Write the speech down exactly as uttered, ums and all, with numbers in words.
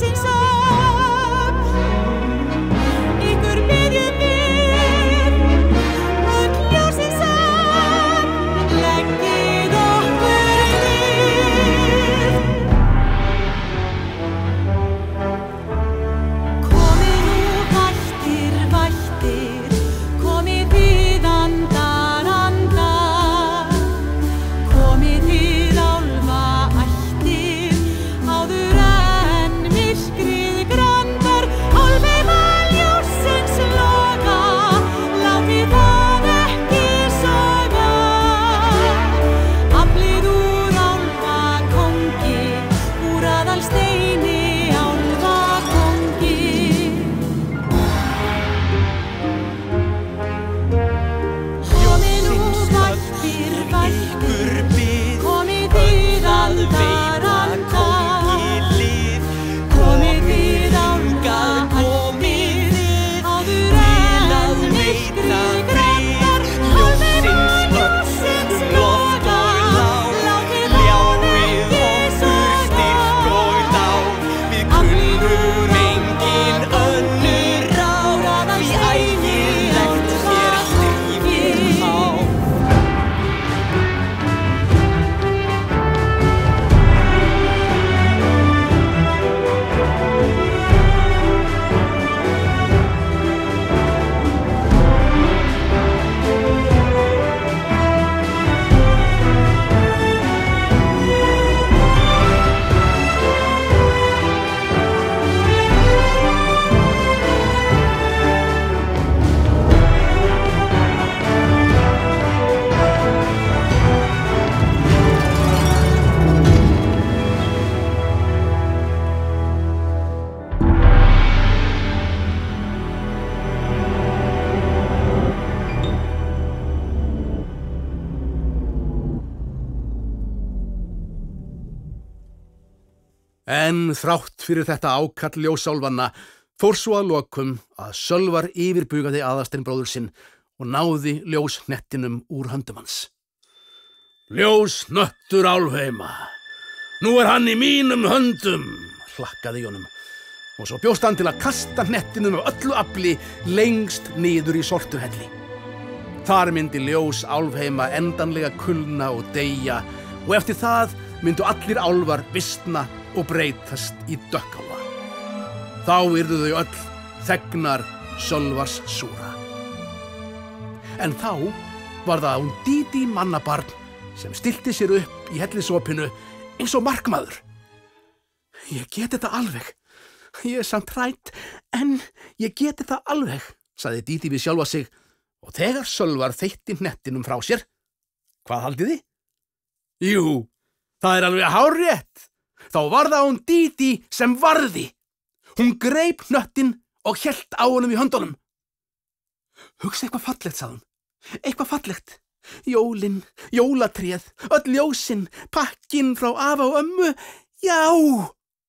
ljósins öfl. Ykkur biðjum við, öll ljósins öfl, leggið okkur lið. Komið nú vættir, vættir, komið þið andar, andar, komið þið álfa ættir, áður en myrkrið grandar, álfheima ljóssins loga, látið það ekki soga. Aflið úr álfakóngi, úr Aðalsteini álfakóngi. Komið nú vættir, vættir, komið þið andar, andar, komið þið álfa ættir, áður en myrkrið grandar, álfheima ljóssins loga, látið það ekki soga. Aflið úr engin önnur ráð, því ægilegt hér stríðum á. En þrátt fyrir þetta ákall ljósálfanna fór svo að lokum að Sölvar yfirbugaði Aðalstein bróður sinn og náði ljóshnettinum úr höndum hans. Ljóshnöttur álfheima, nú er hann í mínum höndum, hlakkaði í honum, og svo bjóst hann til að kasta hnettinum af öllu afli lengst niður í Sortuhelli. Þar myndi ljós álfheima endanlega kulna og deyja, og eftir það myndu allir álfar visna og breytast í dökkálfa. Þá yrðu þau öll þegnar Sölvars súra. En þá var það hún Dídí mannabarn sem stillti sér upp í hellisopinu eins og markmaður. Ég geti þetta alveg. Ég er samt hrædd, en ég geti það alveg, sagði Dídí við sjálfa sig, og þegar Sölvar þeytti hnettinum frá sér, hvað haldið þið? Jú, það er alveg hárrétt. Þá var það hún Dídí sem varði. Hún greip hnöttinn og hélt á honum í höndunum. Hugsa eitthvað fallegt, sagði hún. Eitthvað fallegt. Jólin, jólatréð, öll ljósin, pakkinn frá afa og ömmu. Já!